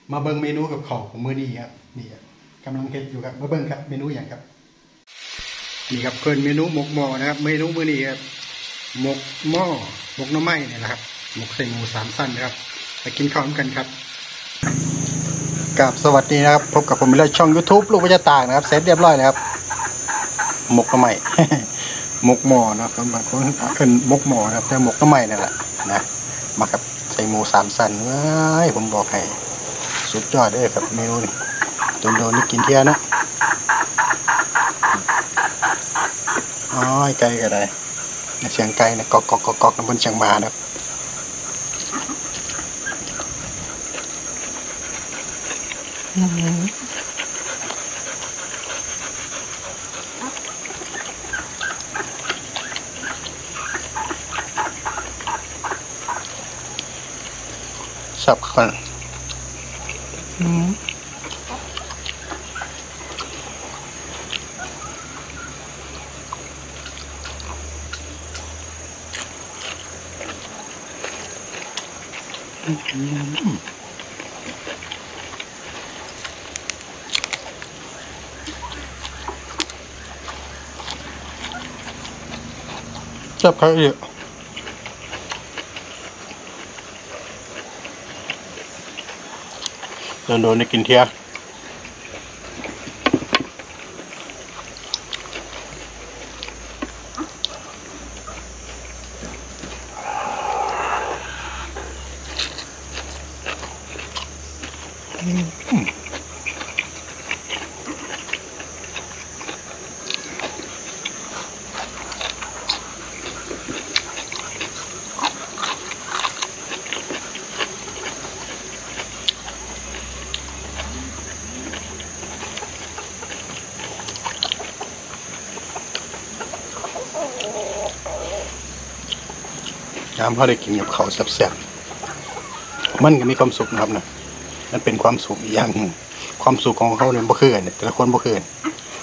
มาเบิ่งเมนูกับข้าวของมื้อนี้ครับนี่กำลังเฮ็ดอยู่ครับมาเบิ่งครับเมนูอย่างครับนี่ครับเพิ่นเมนูหมกหม้อนะครับเมนูมื้อนี้ครับหมกหม้อหมกหน่อไม้นี่แหละครับหมกใส่หมู3สั้นนะครับไปกินข้าวกันครับกับสวัสดีนะครับพบกับผมในช่อง YouTube ลูกพระเจ้าตากนะครับเสร็จเรียบร้อยแล้วครับหมกหน่อไม้ หมกหม้อนะครับบางคนเป็นหมกหม้อนะครับแต่หมกหน่อไม้นั่นแหละนะมาครับใส่หมู3สั้นเว้ยผมบอกให้สุดยอดเลยครับเมนูนี้โดนนี่กินเที่ยนะอ๋อไก่ก็ได้เสียงไก่นะกอกน้ำบนเชียงมานะครับสับกันจับใครอีกโดนได้กินเที่ยน้ำเขาได้กินกับเขาแซ่บๆมันก็มีความสุขนะครับนะมันเป็นความสุขอย่างความสุขของเขาเนี่ยบ่คือกันแต่ละคนบ่คือกัน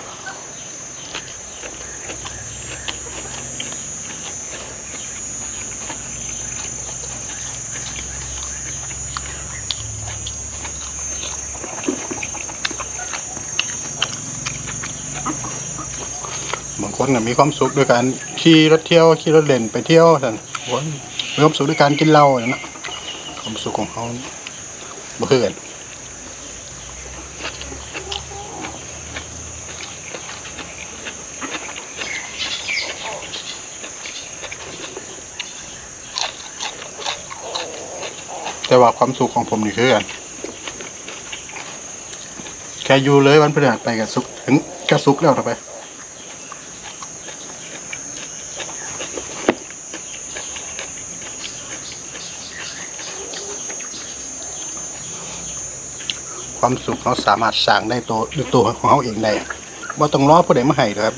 บางคนก็มีความสุขด้วยการขี่รถเที่ยวขี่รถเล่นไปเที่ยวท่านมีความสุขด้วยการกินเหล้าอย่างนั้นความสุขของเขาบ่คือกันแต่ว่าความสุขของผมนี่คือกันแค่อยู่เลยวันพฤหัสไปกับสุขถึงก็สุขแล้วต่อไปความสุขเขาสามารถสร้างได้ด้วยตัวของเขาเองได้ว่าต้องรอผู้ใดมาให้ครับ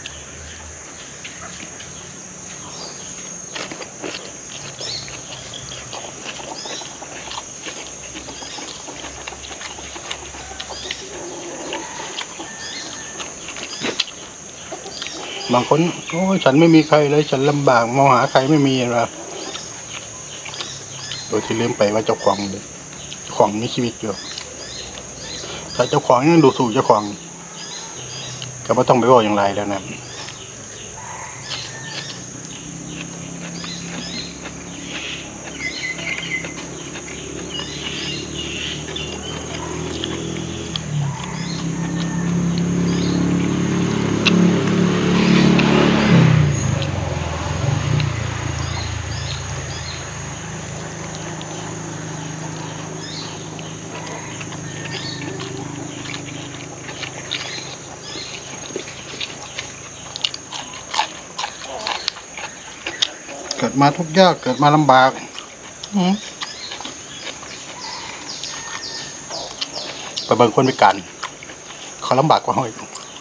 บางคนโอ้ยฉันไม่มีใครเลยฉันลำบากมองหาใครไม่มีนะโดยที่ลืมไปว่าเจ้าของมีชีวิตอยู่ถ้าเจ้าของยังดูสู่เจ้าของก็ไม่ต้องไปว่าอย่างไรแล้วนะเกิดมาทุกข์ยากเกิดมาลำบากไปเบิ่งคนพิการเขาลำบากกว่าเราอีก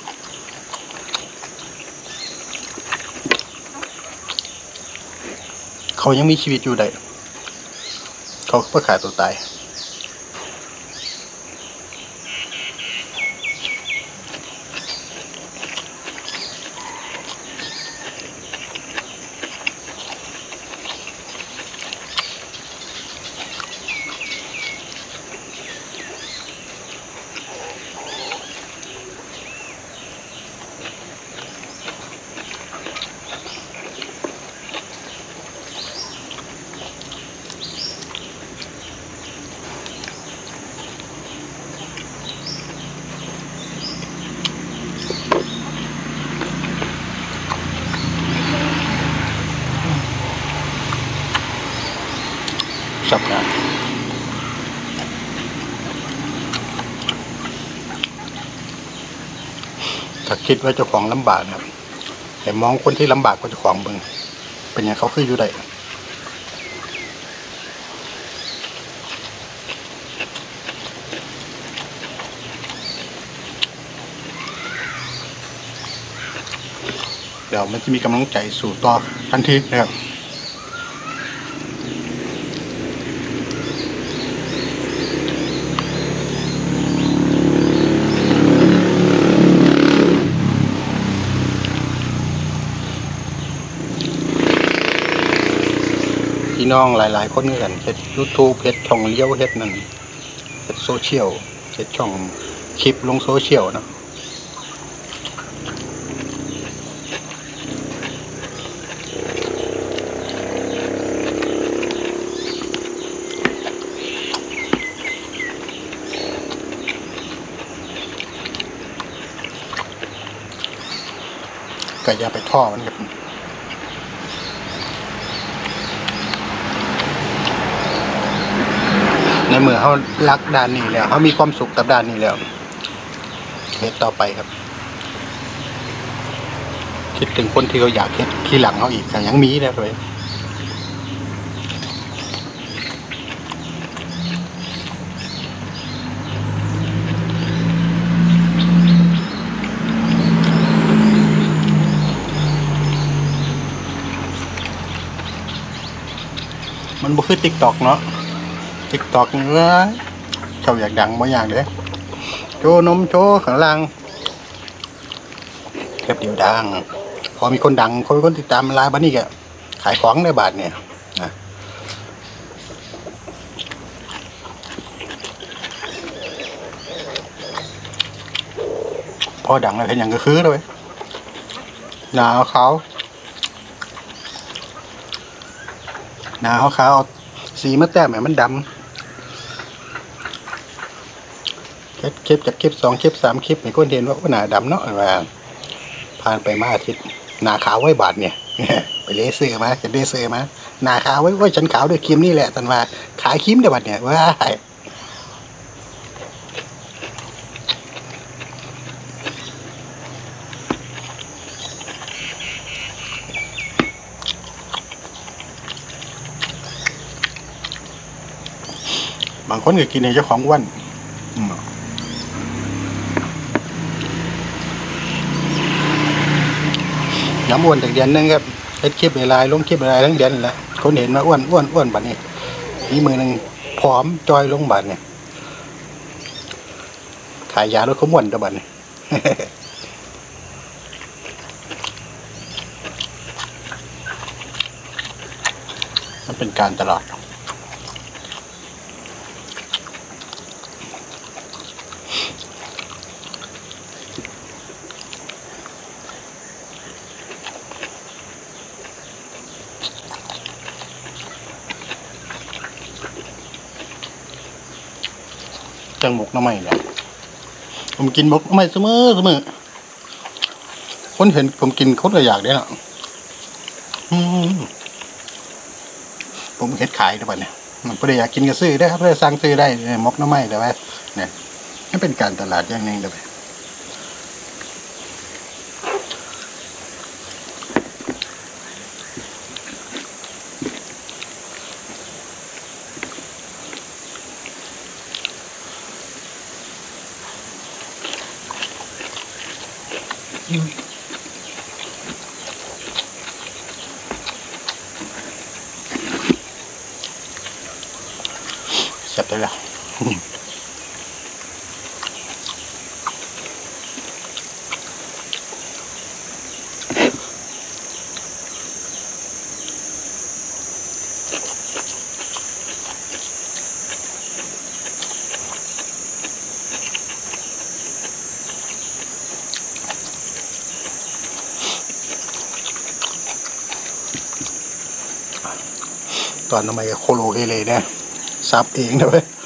เขายังมีชีวิตอยู่ได้เขาเพื่อขายตัวตายสับนะถ้าคิดว่าเจ้าของลำบากนะครับแต่มองคนที่ลำบากกว่าเจ้าของเบิ่งเป็นอย่างเขาคืออยู่ได้เดี๋ยวมันจะมีกำลังใจสู่ต่อทันทีนะครับพี่น้องหลายๆคนเหมือนกันเฮ็ด YouTube เฮ็ดช่องเลี้ยวเฮ็ดนั่นเฮ็ดโซเชียลเฮ็ดช่องคลิปลงโซเชียลนะก็อย่าไปท่อมันครับในเมื่อเขารักด้านนี้แล้วเขามีความสุขกับด้านนี้แล้วเฮ็ดต่อไปครับคิดถึงคนที่เขาอยากเฮ็ดที่หลังเขาอีกยังมีนะเลยมันบ่คือ TikTok เนาะ TikTok เนื้อเขาอยากดังบ่อย่างเด้โชว์นมโชว์ข้างล่างแค่เดียวดังพอมีคนดังคนมีคนติดตามหลายบัดนี้ก็ขายของในบาทเนี่ยนะพอดังแล้วเห็นอย่างก็คือเลยหนาขาวหนาขาวสีมะแต้มเนี่ยมันดำคลิปจากคลิป2 คลิป 3 คลิปมีคนเห็นว่าหนาดำเนาะว่าผ่านไปมาอาทิตย์หนาขาวไว้บาทเนี่ยไปเลเซอร์มาจะเลเซอร์มาหนาขาวไว้ฉันขาวด้วยครีมนี่แหละตันว่าขายครีมเดี๋ยวบัดเนี่ยว่าบางคนก็กินในเจ้าของอ้วนน้ำอ้วนจากเดือนนึงครับเฮ็ดคลิปหลายลงคลิปหลายทั้งเดือนแหละคนเห็นว่าอ้วนบัดนี้อีมือหนึ่งผอมจอยลงบัดเนี่ยขายยาลดความอ้วนตัวบัดเนี่ยมันเป็นการตลอดจังหมกน้ำไม่เนี่ยผมกินหมกน้ำไม่เสมอคนเห็นผมกินคนก็อยากได้น่ะผมเฮ็ดขายทุกวันเนี่ยมันพอดีอยากกินก็ซื้อได้ครับได้สั่งซื้อได้หมกน้ำไม่แต่ว่าเนี่ยนี่เป็นการตลาดอย่างหนึ่งเลยเสร็จแล้วตอนทำไมโคโลเฮเลเนี่ยซับเองนะเว้ย